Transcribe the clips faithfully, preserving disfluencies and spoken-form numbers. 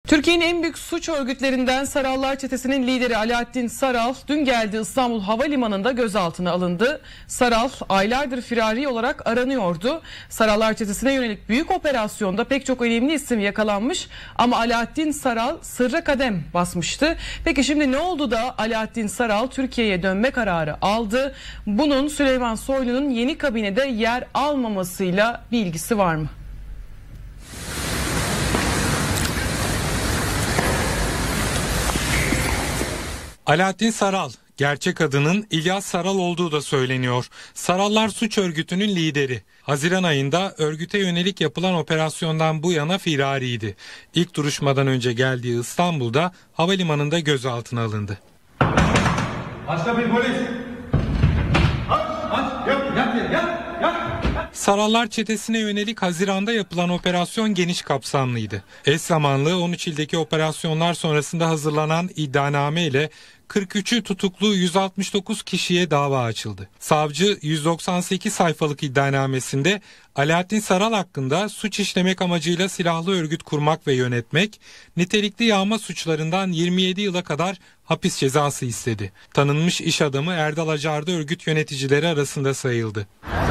Türkiye'nin en büyük suç örgütlerinden Sarallar Çetesi'nin lideri Alaaddin Saral dün geldiği İstanbul Havalimanı'nda gözaltına alındı. Saral aylardır firari olarak aranıyordu. Sarallar Çetesi'ne yönelik büyük operasyonda pek çok önemli isim yakalanmış ama Alaaddin Saral sırra kadem basmıştı. Peki şimdi ne oldu da Alaaddin Saral Türkiye'ye dönme kararı aldı? Bunun Süleyman Soylu'nun yeni kabinede yer almamasıyla bir ilgisi var mı? Alaaddin Saral, gerçek adının İlyas Saral olduğu da söyleniyor. Sarallar suç örgütünün lideri. Haziran ayında örgüte yönelik yapılan operasyondan bu yana firariydi. İlk duruşmadan önce geldiği İstanbul'da havalimanında gözaltına alındı. Başka bir polis. Aç, aç, yap, yap, yap, yap. Sarallar Çetesi'ne yönelik Haziran'da yapılan operasyon geniş kapsamlıydı. Eş zamanlı on üç ildeki operasyonlar sonrasında hazırlanan iddianame ile kırk üçü tutuklu yüz altmış dokuz kişiye dava açıldı. Savcı yüz doksan sekiz sayfalık iddianamesinde Alaaddin Saral hakkında suç işlemek amacıyla silahlı örgüt kurmak ve yönetmek, nitelikli yağma suçlarından yirmi yedi yıla kadar hapis cezası istedi. Tanınmış iş adamı Erdal Acar da örgüt yöneticileri arasında sayıldı.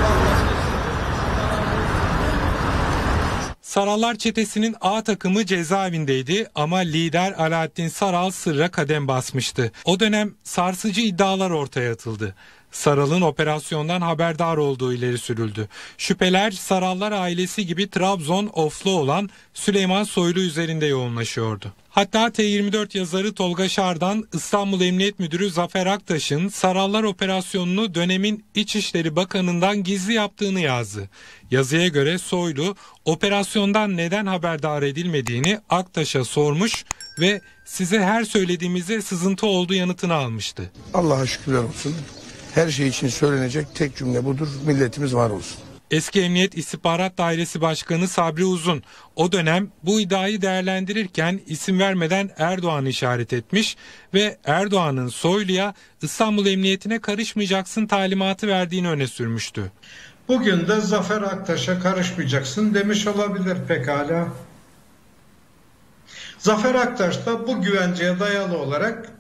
Sarallar Çetesi'nin A takımı cezaevindeydi ama lider Alaaddin Saral sırra kadem basmıştı. O dönem sarsıcı iddialar ortaya atıldı. Saral'ın operasyondan haberdar olduğu ileri sürüldü. Şüpheler Sarallar ailesi gibi Trabzon oflu olan Süleyman Soylu üzerinde yoğunlaşıyordu. Hatta T yirmi dört yazarı Tolga Şardan, İstanbul Emniyet Müdürü Zafer Aktaş'ın Sarallar operasyonunu dönemin İçişleri Bakanı'ndan gizli yaptığını yazdı. Yazıya göre Soylu operasyondan neden haberdar edilmediğini Aktaş'a sormuş ve size her söylediğimizde sızıntı olduğu yanıtını almıştı. Allah'a şükürler olsun. Her şey için söylenecek tek cümle budur. Milletimiz var olsun. Eski Emniyet İstihbarat Dairesi Başkanı Sabri Uzun o dönem bu iddiayı değerlendirirken isim vermeden Erdoğan'ı işaret etmiş ve Erdoğan'ın Soylu'ya İstanbul Emniyetine karışmayacaksın talimatı verdiğini öne sürmüştü. Bugün de Zafer Aktaş'a karışmayacaksın demiş olabilir pekala. Zafer Aktaş da bu güvenceye dayalı olarak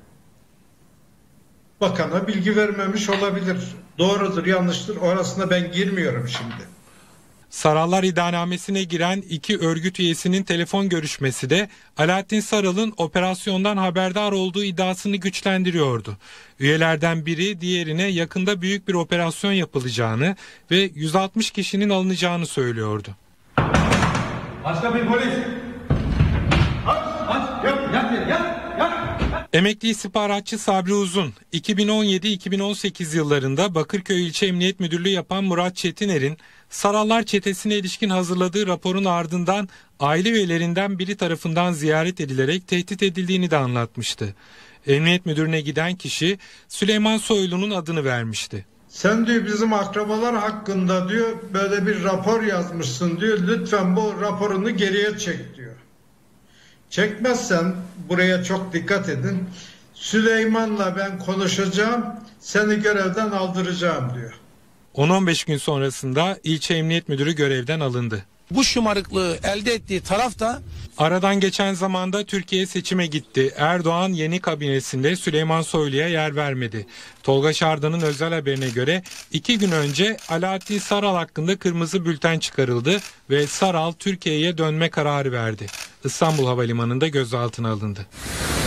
bakana bilgi vermemiş olabilir. Doğrudur, yanlıştır. Orasına ben girmiyorum şimdi. Sarallar iddianamesine giren iki örgüt üyesinin telefon görüşmesi de Alaaddin Saral'ın operasyondan haberdar olduğu iddiasını güçlendiriyordu. Üyelerden biri diğerine yakında büyük bir operasyon yapılacağını ve yüz altmış kişinin alınacağını söylüyordu. Başka bir polis. Aç, aç, yap, yap, yap, yap. Emekli istihbaratçı Sabri Uzun, iki bin on yedi iki bin on sekiz yıllarında Bakırköy İlçe Emniyet Müdürlüğü yapan Murat Çetiner'in Sarallar Çetesi'ne ilişkin hazırladığı raporun ardından aile üyelerinden biri tarafından ziyaret edilerek tehdit edildiğini de anlatmıştı. Emniyet Müdürlüğü'ne giden kişi Süleyman Soylu'nun adını vermişti. Sen diyor bizim akrabalar hakkında diyor böyle bir rapor yazmışsın diyor. Lütfen bu raporunu geriye çek diyor. Çekmezsen buraya çok dikkat edin. Süleyman'la ben konuşacağım, seni görevden aldıracağım diyor. on on beş gün sonrasında ilçe emniyet müdürü görevden alındı. Bu şımarıklığı elde ettiği taraf da aradan geçen zamanda Türkiye seçime gitti. Erdoğan yeni kabinesinde Süleyman Soylu'ya yer vermedi. Tolga Şardan'ın özel haberine göre iki gün önce Alaaddin Saral hakkında kırmızı bülten çıkarıldı ve Saral Türkiye'ye dönme kararı verdi. İstanbul Havalimanı'nda gözaltına alındı.